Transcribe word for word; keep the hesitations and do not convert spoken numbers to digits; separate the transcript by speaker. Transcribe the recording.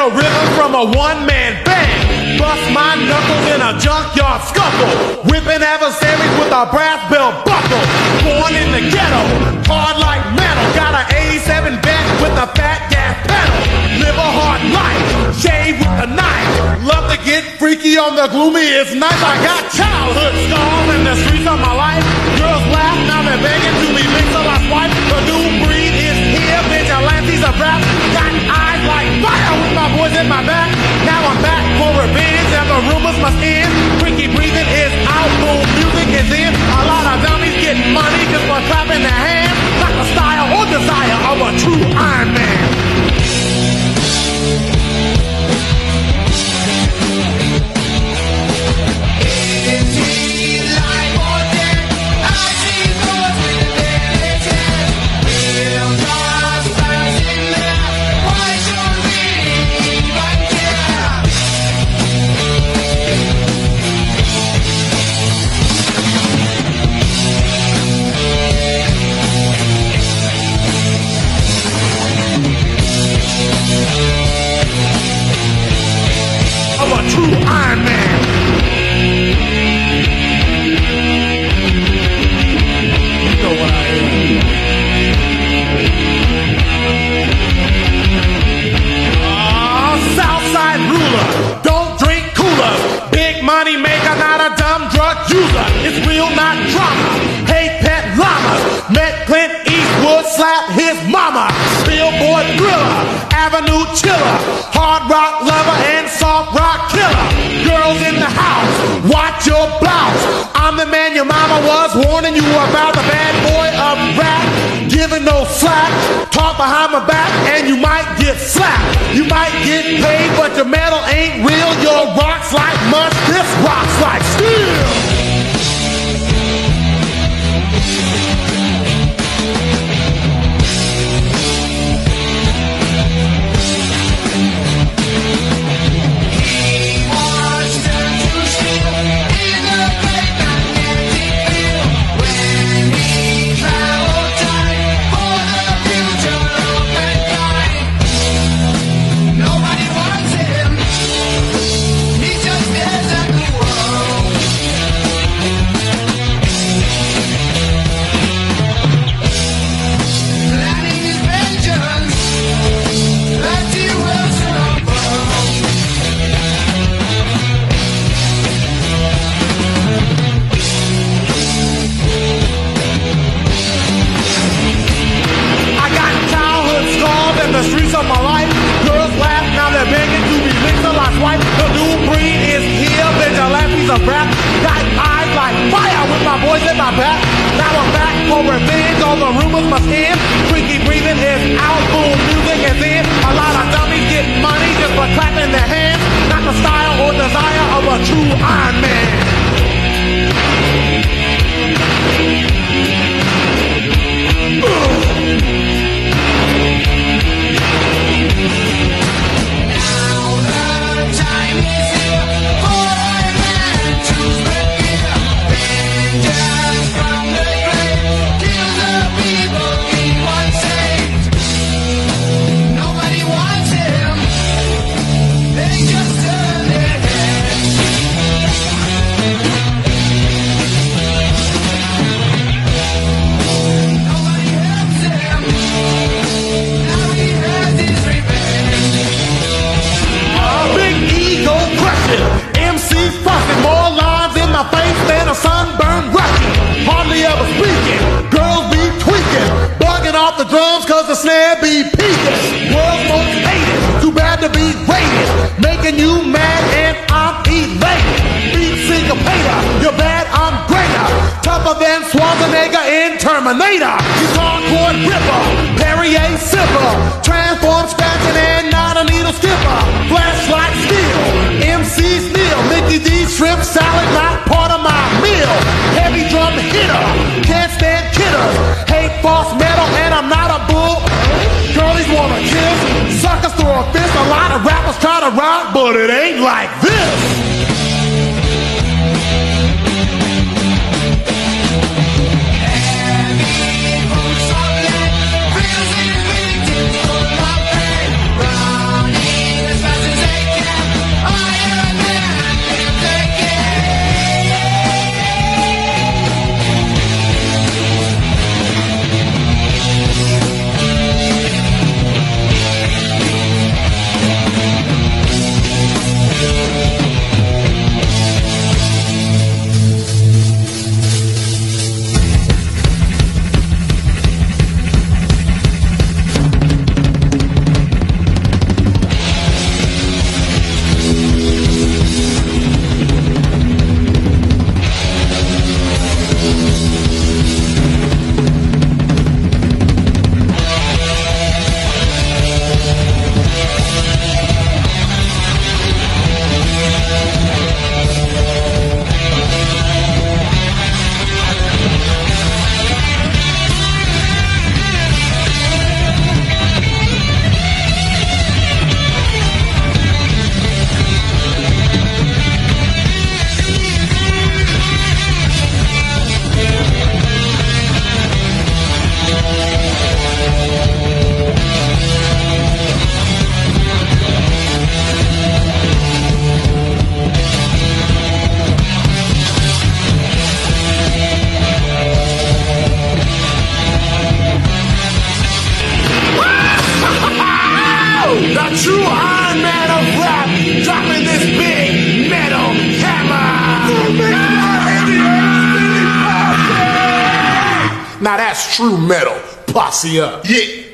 Speaker 1: a rhythm from a one-man band. Bust my knuckles in a junkyard scuffle, whipping adversaries with a brass belt buckle. Born in the ghetto, hard like metal. Got an eighty-seven Vette with a fat gas pedal. Live a hard life, shave with a knife. Love to get freaky on the gloomiest nights. I got childhood scars in the streets of my life. Girls laugh, now they're begging to be linked to my wife. The new breed is here, vigilantes of rap. Got eyes like fire with my boys in my back. Now I'm back for revenge and the rumors must end. Freaky breathing is out, boom, music is in. A lot of dummies getting money just for clapping their hands. Not the style or desire of a true Iron Man. Iron Man. You know what I am. Oh, Southside ruler, don't drink cooler. Big money maker, not a dumb drug user. It's real, not drama. Hate pet llamas. Met Clint Eastwood, slap his mama. Billboard thriller, Avenue chiller, hard rock lover and soft rock killer. Girls in the house, watch your blouse. I'm the man your mama was warning you about, the bad boy of rap. Giving no slack, talk behind my back and you might get slapped. You might get paid but your metal ain't real. Your rocks like mush, this rocks like steel. The streets of my life, girls laugh, now they're begging to be linked to life's wife. The new breed is here, vigilantes of rap. Got eyes like fire with my boys in my back. Now I'm back for revenge, all the rumors must end. Freaky breathing is out, boom, music is in. A lot of dummies get money just for clapping their hands. Not the style or desire of a true Iron Man. Ugh. M C fucking, more lines in my face than a sunburned Russian. Hardly ever speaking, girls be tweaking, bugging off the drums cause the snare be peaking. World's most hated, too bad to be rated, making you mad and I'm elated. Beat syncopator, you're bad, I'm greater, tougher than Schwarzenegger in Terminator. Guitar chord ripper, Perrier sipper, transform scratching and not a needle skipper. Flashlight steel, M C's kneel, Mickey D's shrimp salad, not part of my meal. Heavy drum hitter, can't stand kidders, hate false metal and I'm not a bull. Girlies wanna kiss, suckers throw a fist. A lot of rappers try to rock, but it ain't like this. Fast man of rap, dropping this big metal hammer. Now that's true metal. Posse up.
Speaker 2: Yeah.